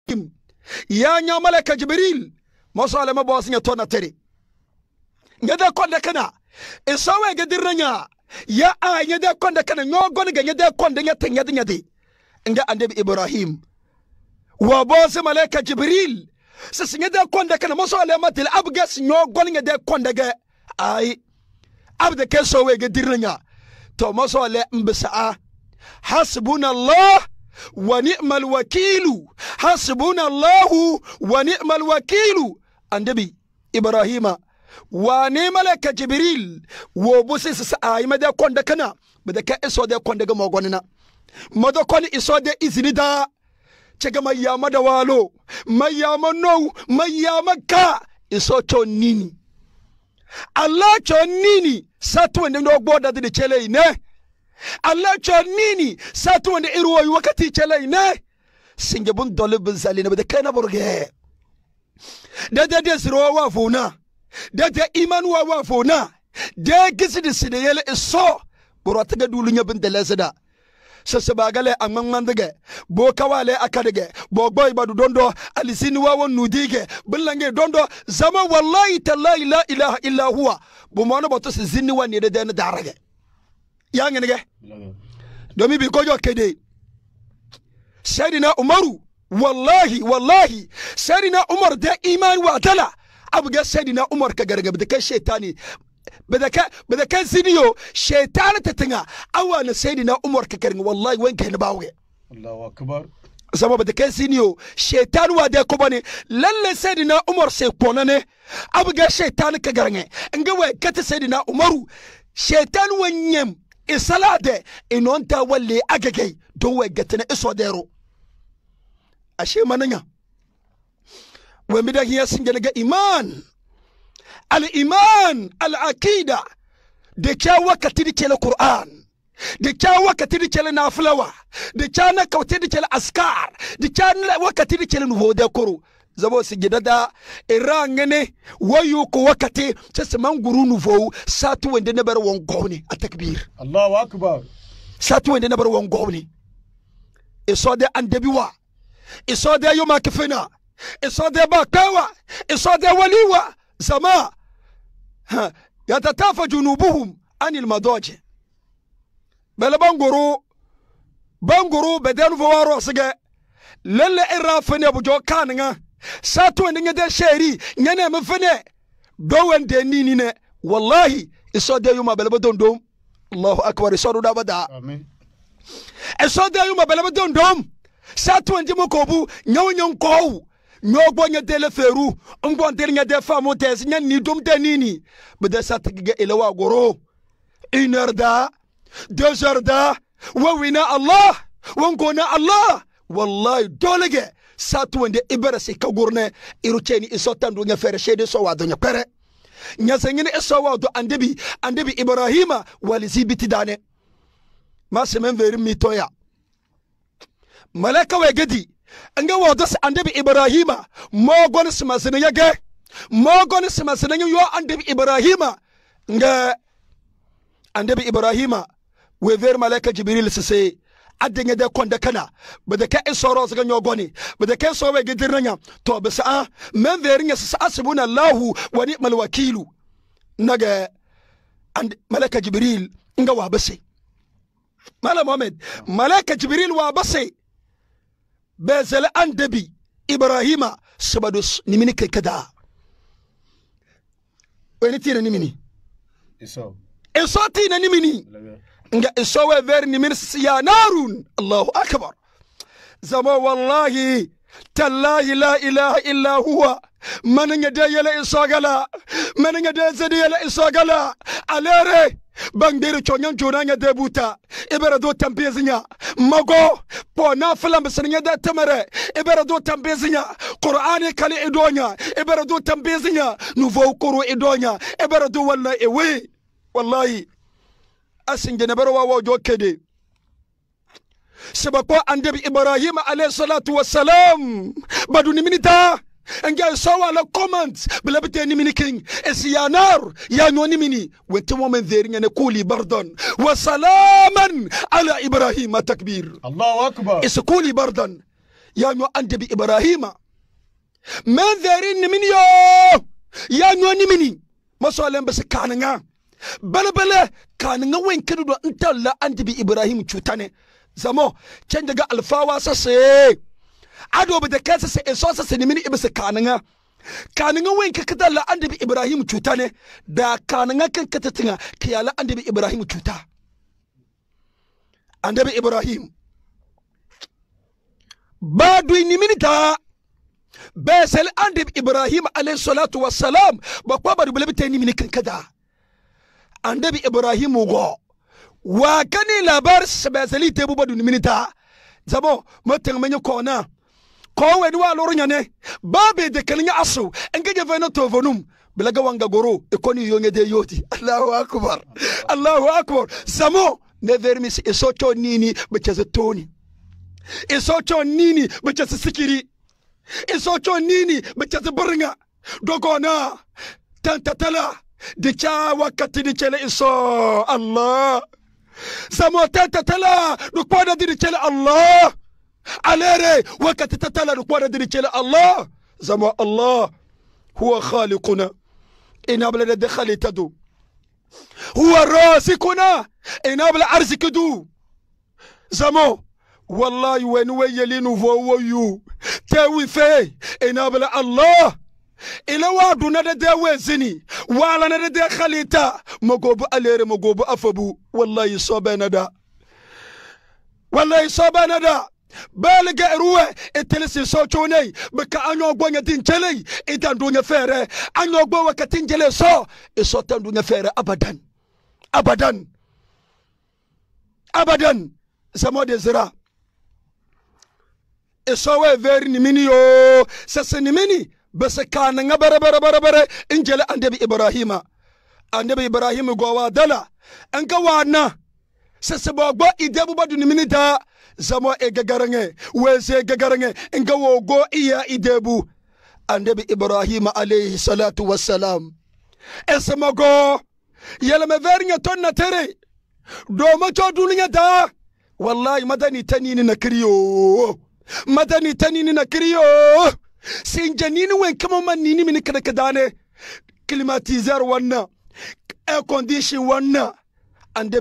ya nya malaka jibril masala mabosin ya tona tere ngada konda kana isawe gadirnya ya a ngada konda kana nyogon ga ngada konda nya tanya nyade nga annabi ibrahim wa bosi malaka jibril sasingada konda kana masala matil abgas nyogon ngada konda ga ai abda kesowe gadirnya to masala mbisa حسبنا الله ونعم الوكيل حسبنا الله ونعم الوكيل النبي إبراهيم ونعم ملك جبريل وبوسس أي مدى كوندا كنا مدى كأسود كوندا موغوننا مدى كون إسود إزندا تجا ما يا مدى والو ما يا منو ما يا مكا إسود تونيني الله تونيني ساتو ندو بودا دي تشيلي نه Allah nini satu wanda irwoyi wakati chalai ne singebun dolibin zalina bada kana burge da ziro wa fona da iman wa fona da gisi sida yele iso burata ga dulunya bin dalazada sasabagale amman mandige bo kawale akadege bo boy badu dondo alisini wa won nudige billange dondo zama wallahi tallahi la ilaha illa huwa bu mono boto zinni wani da na darage yang nige domi bi kojo kede Sayyidina Umaru wallahi Sayyidina Umar da iman wa dala abuga Sayyidina Umar ka garga bidaka shaytani bidaka zidiyo shaytan tatinga awana Sayyidina Umar ka garga wallahi wanka ne bawe Allahu akbar sama bidaka zidiyo shaytan wa da ko bane lalle Sayyidina Umar sai konane abuga shaytan ka garga nga wa kata Sayyidina Umaru shaytan wanyem isalade inonta walle agage don wegatene isodero ashe mananya wemida hiya singelega iman al aqida de cha wakati di kele Qur'an de cha wakati di kele naflawa de cha na kawti di kele askar de cha wakati di kele nuvo de koro zabo sigidada irangene wayu ko wakati sasa manguru nuvo satu wende ne bar won gowni atakbir Allahu akbar satu wende ne bar won gowni isode andebiwa isode yuma kifina isode bakawa isode waliwa zama yatatafa junubuhum anil madaji bala banguru bedanu fawaro sige lalle irafene bujo kananga satu wende de sheri nyane mfene do wende nini ne wallahi isode yuma bala dondom Allahu akbar isode da bada amen isode yuma bala dondom satu wende mokobu nyawnyon ko nyogbo nya dele feru ngon der nya de famo tes nya ni dum de nini bada satgiga ilawa goro 1 heure da 2 heures da wawina Allah wangona Allah wallahi dolege satu wende ibara se kagurne irucheni isotandu nya fere shede so wado nya pere nya sengene eso wado andebi Ibrahima walizibiti dane masemen veri mitoya malaka wegedi anga wadas andebi Ibrahima mogon simasene yage mogon simasene yo andebi Ibrahima nga andebi Ibrahima we ver malaka Jibril sese adenge de konda kana bada ka isoro zaga nyogoni bada ka so we gidirnya to bisa men verinya sese asbuna Allahu wa ni'mal wakilu naga and malaka Jibril nga wa base mala Muhammad malaka Jibril wa base bezele andebi Ibrahima sabadus nimini kada weni tina nimini iso tina nimini nga iso we ver nimini ya narun Allahu akbar zama wallahi tallahi la ilaha illa huwa man yadayala isagala man yadazadiyala isagala alere bangdere chonyan jonanya debuta ibera do tambezinya mago po na filam senya da tamare ibera do tambezinya qur'ani kali idonya ibera do tambezinya nouveau quru idonya ibera do wallahi ewe wallahi asinge ne bero wawo jokede sabako andebi Ibrahim alayhi salatu wassalam baduni minita nga sawa la comments bilabte ni mini king esiyanar ya noni mini wente momen verinya ne kuli bardan wa salaman ala Ibrahim takbir Allahu akbar iskuli bardan ya nyo annabi Ibrahima men verin nimini yo ya nyo nimini masolen bas kananga balbala kananga wen kedu do intalla annabi Ibrahim cutane zamo can daga alfawa sase ado da kansa sai eso sase nimini ibsa kananga wen kakada annabi Ibrahim cutane da kananga kan katatinga kiyala annabi Ibrahim cuta annabi Ibrahim badu nimini ta besel annabi Ibrahim alayhi salatu wassalam ba kwa badu bulabita nimini kan kada annabi Ibrahim go wa kani labar sabazali tebu badu minita zabo motan menyo kona ko weni wa loro nyane babe de kalinya aso engeje veno to vonum bilaga wanga goro e koni yonge de yoti Allahu akbar samo ne vermis e soto nini bechaze toni e soto nini bechaze sikiri e soto nini bechaze burnga dogona tantatala de cha wakati de chele iso Allah samo tantatala dukwada de chele Allah alere wakati tatala dukwada de chele Allah samo Allah huwa khaliquna inabla de khalitadu huwa rasikuna inabla arzikadu samo wallahi when we yelinu vo you tewi fe inabla Allah ila wadu na da wezini wala na da khalita magobu alere magobu afabu wallahi sobanada balga ruwe etelesi sochonei baka anyo gbonya dinchele idan dunya fere anyo gbo wakati njele so isotan dunya fere abadan samo de zira isowe veri ni mini yo sasa ni mini basa kana nga bara injele annabi Ibrahima gowa dala anka wana sasa bogbo idebu badu ni minita zamo egagarange wese gagarange inga wogo iya idebu annabi Ibrahima alayhi salatu wassalam esamago yela me vernya tonna tere do ma chodunya da wallahi madani tanini na kriyo sinjanini wen kama manini mini kada kadane climatizer wanna air condition wanna and